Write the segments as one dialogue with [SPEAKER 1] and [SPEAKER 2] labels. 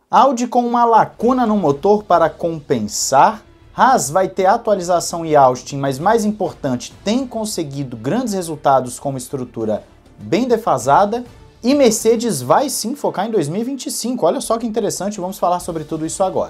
[SPEAKER 1] Audi com uma lacuna no motor para compensar. Haas vai ter atualização em Austin, mas mais importante, tem conseguido grandes resultados com uma estrutura bem defasada. E Mercedes vai sim focar em 2025. Olha só que interessante, vamos falar sobre tudo isso agora.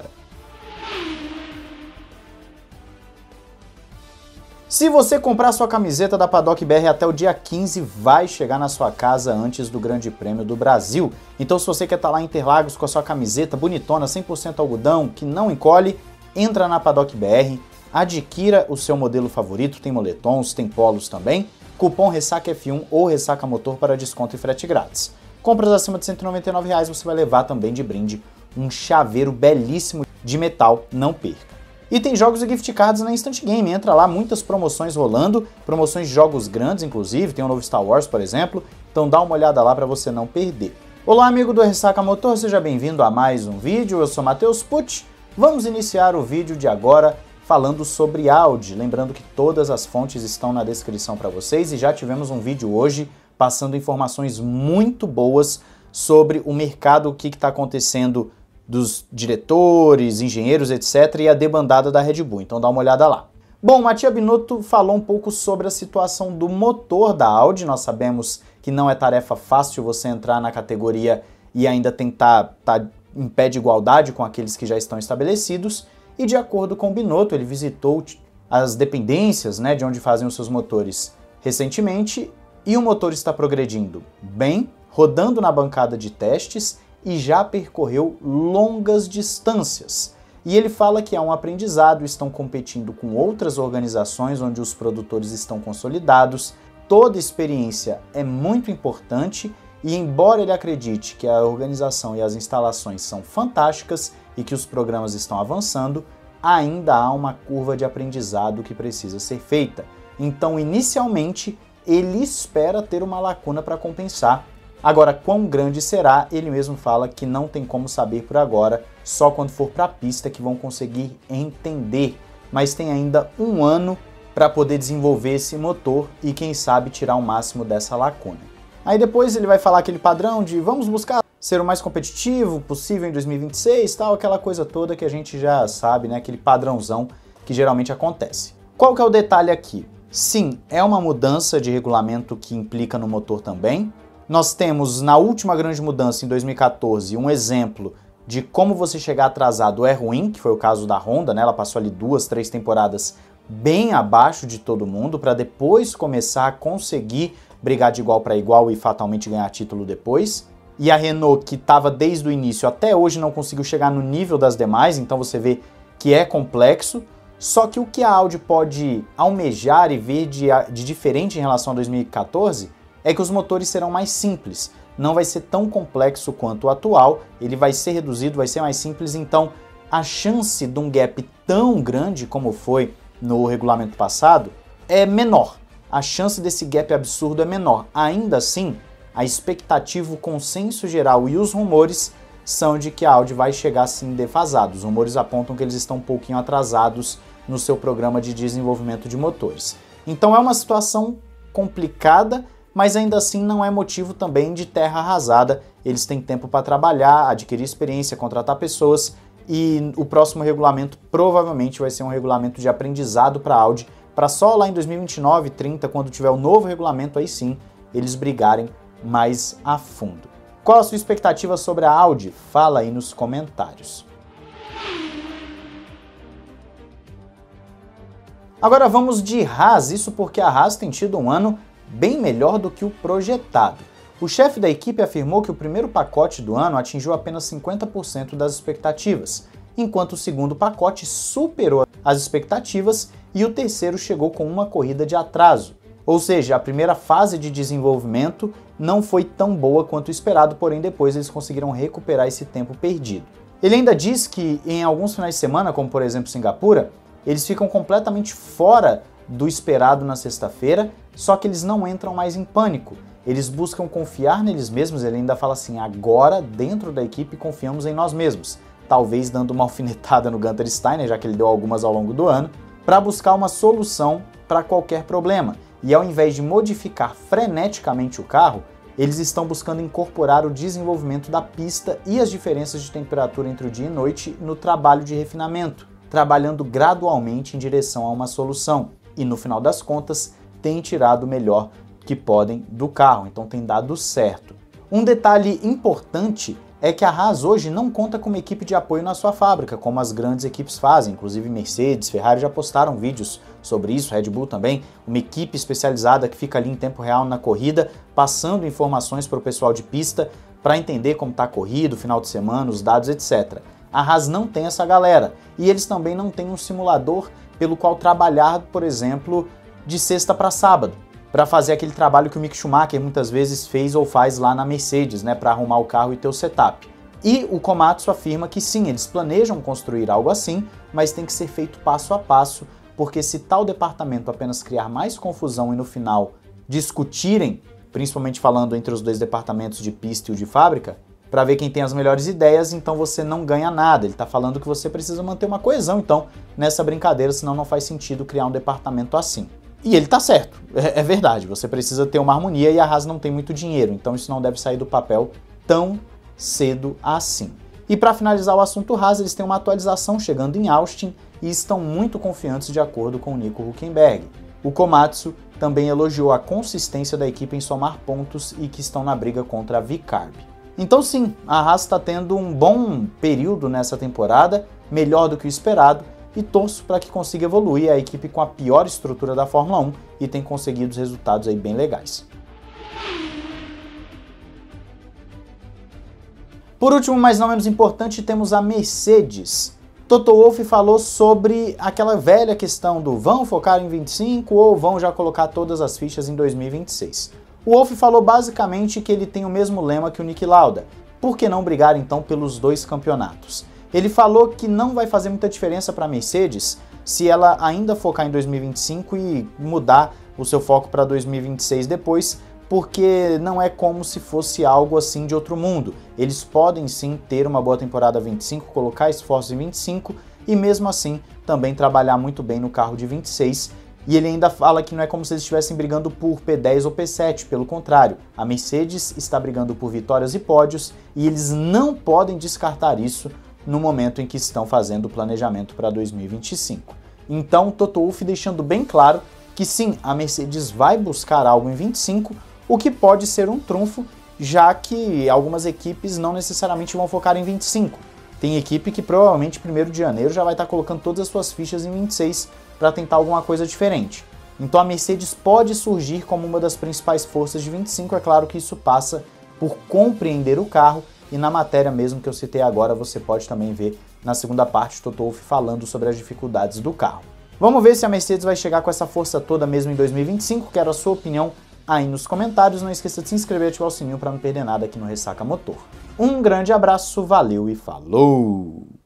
[SPEAKER 1] Se você comprar sua camiseta da Paddock BR até o dia 15, vai chegar na sua casa antes do Grande Prêmio do Brasil. Então se você quer estar lá em Interlagos com a sua camiseta bonitona, 100% algodão, que não encolhe, entra na Paddock BR, adquira o seu modelo favorito, tem moletons, tem polos também, cupom RESSACAF1 ou Ressaca Motor para desconto e frete grátis. Compras acima de R$ 199 você vai levar também de brinde um chaveiro belíssimo de metal, não perca. E tem jogos e gift cards na Instant Game, entra lá, muitas promoções rolando, promoções de jogos grandes inclusive, tem o novo Star Wars, por exemplo, então dá uma olhada lá para você não perder. Olá amigo do Ressaca Motor, seja bem-vindo a mais um vídeo, eu sou Matheus Pucci. Vamos iniciar o vídeo de agora falando sobre Audi, lembrando que todas as fontes estão na descrição para vocês e já tivemos um vídeo hoje passando informações muito boas sobre o mercado, o que está acontecendo dos diretores, engenheiros, etc. e a debandada da Red Bull, então dá uma olhada lá. Bom, Mattia Binotto falou um pouco sobre a situação do motor da Audi, nós sabemos que não é tarefa fácil você entrar na categoria e ainda tentar estar em pé de igualdade com aqueles que já estão estabelecidos, e de acordo com o Binotto, ele visitou as dependências, de onde fazem os seus motores recentemente, e o motor está progredindo bem, rodando na bancada de testes, e já percorreu longas distâncias. E ele fala que é um aprendizado, estão competindo com outras organizações onde os produtores estão consolidados, toda experiência é muito importante e embora ele acredite que a organização e as instalações são fantásticas e que os programas estão avançando, ainda há uma curva de aprendizado que precisa ser feita. Então, inicialmente, ele espera ter uma lacuna para compensar. Agora, quão grande será, ele mesmo fala que não tem como saber por agora, só quando for para a pista que vão conseguir entender. Mas tem ainda um ano para poder desenvolver esse motor e quem sabe tirar o máximo dessa lacuna. Aí depois ele vai falar aquele padrão de vamos buscar ser o mais competitivo possível em 2026, tal, aquela coisa toda que a gente já sabe, aquele padrãozão que geralmente acontece. Qual que é o detalhe aqui? Sim, é uma mudança de regulamento que implica no motor também. Nós temos, na última grande mudança, em 2014, um exemplo de como você chegar atrasado é ruim, que foi o caso da Honda, ela passou ali 2, 3 temporadas bem abaixo de todo mundo, para depois começar a conseguir brigar de igual para igual e fatalmente ganhar título depois. E a Renault, que estava desde o início até hoje, não conseguiu chegar no nível das demais, então você vê que é complexo. Só que o que a Audi pode almejar e ver de diferente em relação a 2014 é que os motores serão mais simples, não vai ser tão complexo quanto o atual, ele vai ser reduzido, vai ser mais simples, então a chance de um gap tão grande como foi no regulamento passado é menor, a chance desse gap absurdo é menor. Ainda assim, a expectativa, o consenso geral e os rumores são de que a Audi vai chegar sim defasada. Os rumores apontam que eles estão um pouquinho atrasados no seu programa de desenvolvimento de motores. Então é uma situação complicada, mas ainda assim não é motivo também de terra arrasada. Eles têm tempo para trabalhar, adquirir experiência, contratar pessoas e o próximo regulamento provavelmente vai ser um regulamento de aprendizado para a Audi, para só lá em 2029, 30, quando tiver o novo regulamento, aí sim, eles brigarem mais a fundo. Qual a sua expectativa sobre a Audi? Fala aí nos comentários. Agora vamos de Haas, isso porque a Haas tem tido um ano bem melhor do que o projetado. O chefe da equipe afirmou que o primeiro pacote do ano atingiu apenas 50% das expectativas, enquanto o segundo pacote superou as expectativas e o terceiro chegou com uma corrida de atraso. Ou seja, a primeira fase de desenvolvimento não foi tão boa quanto esperado, porém depois eles conseguiram recuperar esse tempo perdido. Ele ainda diz que em alguns finais de semana, como por exemplo Singapura, eles ficam completamente fora do esperado na sexta-feira, só que eles não entram mais em pânico. Eles buscam confiar neles mesmos, ele ainda fala assim, agora dentro da equipe confiamos em nós mesmos. Talvez dando uma alfinetada no Gunther Steiner, já que ele deu algumas ao longo do ano, para buscar uma solução para qualquer problema. E ao invés de modificar freneticamente o carro, eles estão buscando incorporar o desenvolvimento da pista e as diferenças de temperatura entre o dia e noite no trabalho de refinamento, trabalhando gradualmente em direção a uma solução. E no final das contas, têm tirado o melhor que podem do carro, então tem dado certo. Um detalhe importante é que a Haas hoje não conta com uma equipe de apoio na sua fábrica, como as grandes equipes fazem, inclusive Mercedes, Ferrari já postaram vídeos sobre isso, Red Bull também, uma equipe especializada que fica ali em tempo real na corrida, passando informações para o pessoal de pista para entender como está a corrida, o final de semana, os dados, etc. A Haas não tem essa galera, e eles também não têm um simulador pelo qual trabalhar, por exemplo, de sexta para sábado, para fazer aquele trabalho que o Mick Schumacher muitas vezes fez ou faz lá na Mercedes, né, para arrumar o carro e ter o setup. E o Komatsu afirma que sim, eles planejam construir algo assim, mas tem que ser feito passo a passo, porque se tal departamento apenas criar mais confusão e no final discutirem, principalmente falando entre os dois departamentos de pista e o de fábrica, para ver quem tem as melhores ideias, então você não ganha nada. Ele está falando que você precisa manter uma coesão, então, nessa brincadeira, senão não faz sentido criar um departamento assim. E ele tá certo, é verdade, você precisa ter uma harmonia e a Haas não tem muito dinheiro, então isso não deve sair do papel tão cedo assim. E para finalizar o assunto Haas, eles têm uma atualização chegando em Austin e estão muito confiantes de acordo com o Nico Hülkenberg. O Komatsu também elogiou a consistência da equipe em somar pontos e que estão na briga contra a VCARB. Então sim, a Haas está tendo um bom período nessa temporada, melhor do que o esperado, e torço para que consiga evoluir a equipe com a pior estrutura da Fórmula 1 e tem conseguido resultados aí bem legais. Por último, mas não menos importante, temos a Mercedes. Toto Wolff falou sobre aquela velha questão do vão focar em 25 ou vão já colocar todas as fichas em 2026. O Wolff falou basicamente que ele tem o mesmo lema que o Niki Lauda. Por que não brigar então pelos dois campeonatos? Ele falou que não vai fazer muita diferença para a Mercedes se ela ainda focar em 2025 e mudar o seu foco para 2026 depois, porque não é como se fosse algo assim de outro mundo. Eles podem sim ter uma boa temporada 25, colocar esforços em 25 e mesmo assim também trabalhar muito bem no carro de 26. E ele ainda fala que não é como se eles estivessem brigando por P10 ou P7, pelo contrário, a Mercedes está brigando por vitórias e pódios e eles não podem descartar isso no momento em que estão fazendo o planejamento para 2025. Então, Toto Wolff deixando bem claro que sim, a Mercedes vai buscar algo em 25, o que pode ser um trunfo, já que algumas equipes não necessariamente vão focar em 25. Tem equipe que provavelmente 1º de janeiro já vai estar colocando todas as suas fichas em 26 para tentar alguma coisa diferente. Então a Mercedes pode surgir como uma das principais forças de 25, é claro que isso passa por compreender o carro, e na matéria mesmo que eu citei agora, você pode também ver na segunda parte Toto Wolff falando sobre as dificuldades do carro. Vamos ver se a Mercedes vai chegar com essa força toda mesmo em 2025, quero a sua opinião aí nos comentários, não esqueça de se inscrever e ativar o sininho para não perder nada aqui no Ressaca Motor. Um grande abraço, valeu e falou!